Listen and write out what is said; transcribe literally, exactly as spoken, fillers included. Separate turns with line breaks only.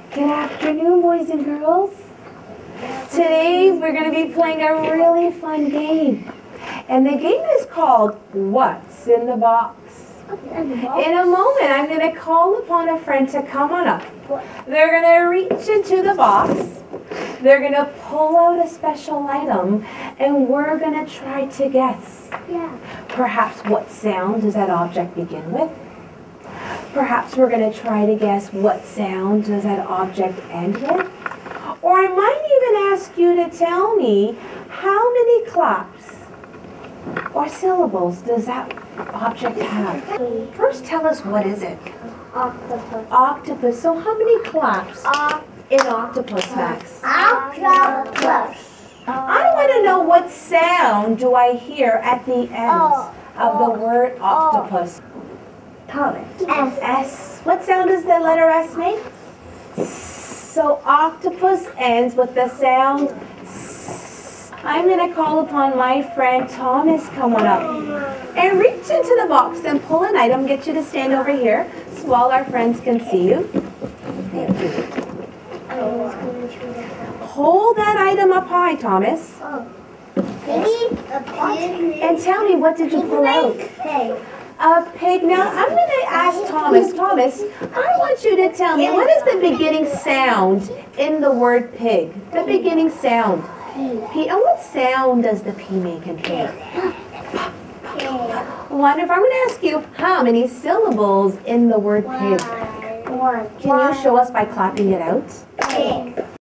Good afternoon, boys and girls. Today we're going to be playing a really fun game. And the game is called What's in the Box? In a moment, I'm going to call upon a friend to come on up. They're going to reach into the box. They're going to pull out a special item, and we're going to try to guess.
Yeah.
Perhaps what sound does that object begin with? Perhaps we're going to try to guess what sound does that object end with? Or I might even ask you to tell me how many claps or syllables does that object have? First, tell us, what is it?
Octopus.
Octopus. So how many claps
Oc-
in octopus, Max?
Octopus.
I want to know what sound do I hear at the end
Oh.
of the word octopus?
Thomas.
S. S. What sound does the letter S make? So octopus ends with the sound S. I'm going to call upon my friend Thomas. Come on up. And reach into the box and pull an item. Get you to stand over here so all our friends can see you. Thank you. Hold that item up high, Thomas.
Piggy? A pig?
And tell me, what did you pull out?
Pig.
A pig. Now, I'm going to ask Thomas. Thomas, I want you to tell me, what is the beginning sound in the word pig? The beginning sound. P. And what sound does the P make in pig? Wonderful. I'm going to ask you, how many syllables in the word pig?
One.
Can you show us by clapping it out?
Pig.